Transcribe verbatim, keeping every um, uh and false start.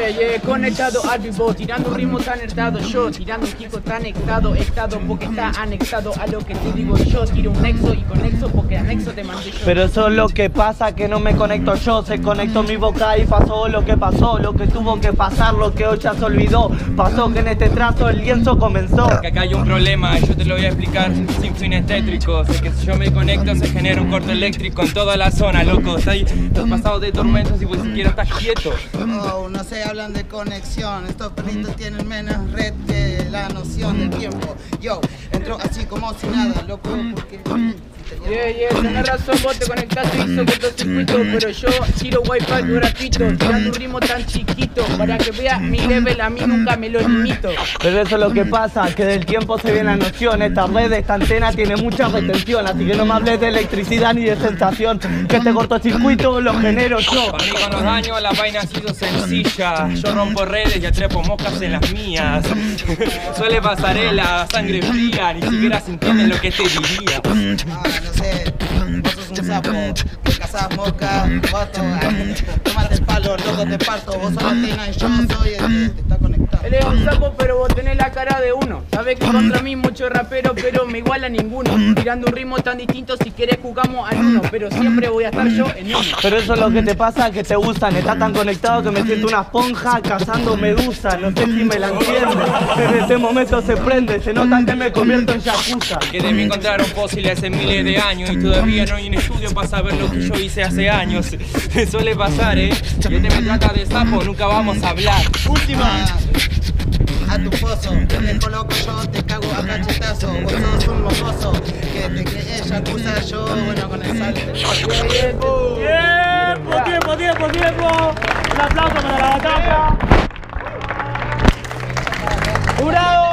Yeah, yeah, conectado al vivo, tirando un ritmo tan estado yo, tirando un kiko tan estado, estado porque está anexado a lo que te digo yo, tiro un nexo y conexo porque anexo te mandé yo. Pero eso es lo que pasa, que no me conecto yo, se conectó mi boca y pasó lo que pasó, lo que tuvo que pasar, lo que hoy ya se olvidó, pasó que en este trazo el lienzo comenzó. Que acá hay un problema, yo te lo voy a explicar sin fines tétricos, es que si yo me conecto se genera un corto eléctrico en toda la zona, loco, está ahí, los pasados de tormentos y pues siquiera estás quieto. Oh, no se hablan de conexión, estos perritos tienen menos red que la noción del tiempo. Yo, entro así como si nada, loco, porque... Yeah, yeah, tenés razón, vos te conectaste y hizo cortocircuito, pero yo tiro wifi gratuito, tirando un ritmo tan chiquito, para que veas mi level, a mí nunca me lo limito. Pero eso es lo que pasa, que del tiempo se viene la noción, esta red, esta antena tiene mucha retención, así que no me hables de electricidad ni de sensación, que este cortocircuito lo genero yo. Para mí con los daños la vaina ha sido sencilla, yo rompo redes y atrepo moscas en las mías. Suele pasarela, sangre fría, ni siquiera se entiende lo que te diría. Ah, no sé, vos sos un sapo, que cazás moscas, vato, tómate el palo, loco te parto, vos sos la tina y yo soy el que te está conectado. Él es un sapo pero vos tenés la cara de uno, sabés que contra mí mucho rapero pero me iguala ninguno, tirando un ritmo tan distinto si querés jugamos al uno, pero siempre voy a estar yo en uno. Pero eso es lo que te pasa, que te gustan, estás tan conectado que me siento una esponja cazando medusa, no sé si me la entiendes, desde este momento se prende, se nota que me convierto en yakuza. Que de mí encontraron fósiles hace miles de años y todavía no hay un estudio para saber lo que yo hice hace años. Suele pasar, eh, si este me trata de sapo nunca vamos a hablar. Última. A tu pozo, te coloco yo, te cago a cachetazo, vos sos un mocoso, que te crees yakuza, yo, bueno, con el salto. Tiempo, tiempo, tiempo, tiempo. Un aplauso para la batalla. ¡Jurado!